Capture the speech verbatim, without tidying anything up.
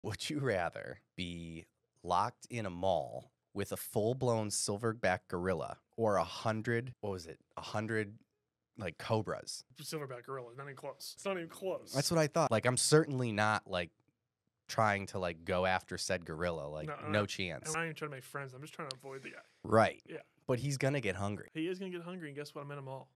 Would you rather be locked in a mall with a full-blown silverback gorilla or a hundred, what was it, a hundred, like, cobras? Silverback gorilla, not even close. It's not even close. That's what I thought. Like, I'm certainly not, like, trying to, like, go after said gorilla. Like, no, no, no. chance. I'm not even trying to make friends. I'm just trying to avoid the guy. Right. Yeah. But he's going to get hungry. He is going to get hungry, and guess what? I'm in a mall.